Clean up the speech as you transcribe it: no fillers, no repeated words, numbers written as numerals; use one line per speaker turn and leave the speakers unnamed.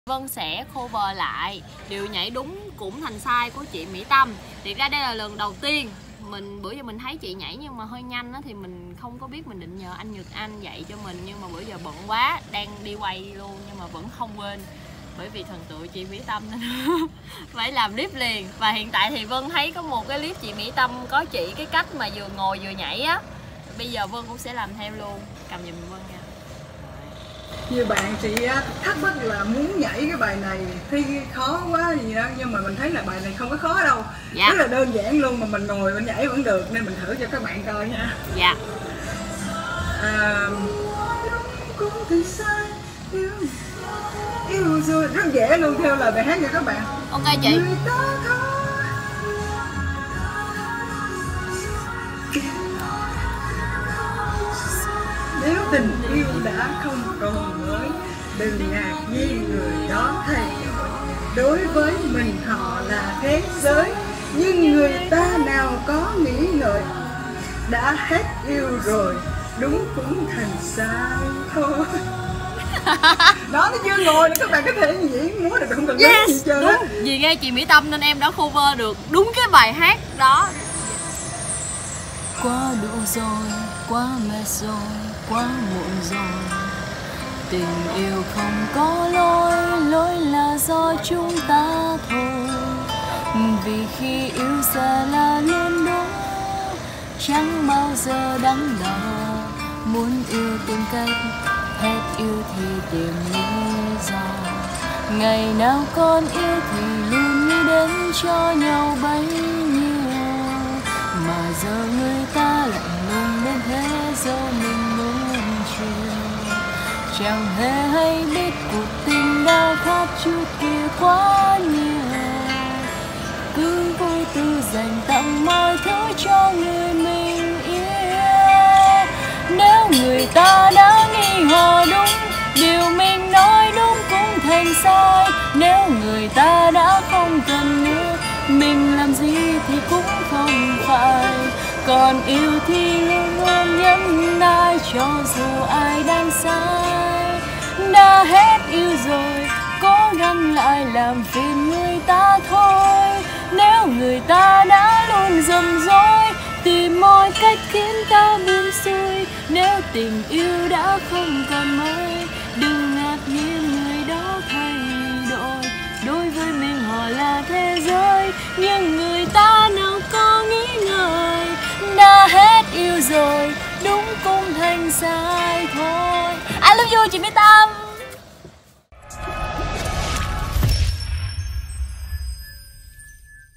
Vân sẽ cover lại điều nhảy đúng cũng thành sai của chị Mỹ Tâm. Thiệt ra đây là lần đầu tiên bữa giờ mình thấy chị nhảy nhưng mà hơi nhanh á, thì mình không có biết, mình định nhờ anh Nhật Anh dạy cho mình, nhưng mà bữa giờ bận quá, đang đi quay luôn nhưng mà vẫn không quên, bởi vì thần tượng chị Mỹ Tâm nên phải làm clip liền. Và hiện tại thì Vân thấy có một cái clip chị Mỹ Tâm có chỉ cái cách mà vừa ngồi vừa nhảy á, bây giờ Vân cũng sẽ làm theo luôn. Cầm giùm Vân nha.
Nhiều bạn chị thắc mắc là muốn nhảy cái bài này thi khó quá gì đó, nhưng mà mình thấy là bài này không có khó đâu, rất là đơn giản luôn, mà mình ngồi mình nhảy vẫn được, nên mình thử cho các bạn coi nha.
Dạ.
Yêu rồi, rất dễ luôn, theo lời bài hát nha các bạn.
Ok chị.
Nếu tình yêu đã không còn mới, đừng ngạc nhiên người đó thay đổi. Đối với mình họ là thế giới, nhưng người ta nào có nghĩ ngợi. Đã hết yêu rồi, đúng cũng thành sai thôi. Đó, nó chưa ngồi nữa, các bạn có thể diễn múa được, không cần biết gì trơn á.
Vì nghe chị Mỹ Tâm nên em đã cover được đúng cái bài hát đó.
Quá đủ rồi, quá mệt rồi, quá muộn rồi. Tình yêu không có lỗi, lỗi là do chúng ta thôi. Vì khi yêu sẽ là luôn đúng, chẳng bao giờ đắn đo. Muốn yêu tìm cách, hết yêu thì tìm lý do. Ngày nào con yêu thì luôn nghĩ đến cho nhau bấy nhiêu, mà giờ người ta lạnh lùng đến thế giờ mình luôn chiều. Chẳng hề hay biết cuộc tình đã khác trước kia quá nhiều, cứ vui tư dành tặng mọi thứ cho người mình yêu. Nếu người ta đã nghi ngờ đúng, điều mình nói đúng cũng thành sai. Nếu người ta đã không cần nữa, mình làm gì thì cũng không phải. Còn yêu thì luôn luôn nhẫn nại cho dù ai đang sai. Đã hết yêu rồi, cố gắng lại làm phiền người ta thôi. Nếu người ta đã luôn dầm dối, tìm mọi cách khiến ta buông xuôi. Nếu tình yêu đã không còn mới, đừng ngạc nhiên người đó thay đổi. Đối với mình họ là thế giới, nhưng người ta nào có nghĩ ngợi. Đã hết yêu rồi, đúng cũng thành sai thôi. I love you chị Mỹ Tâm.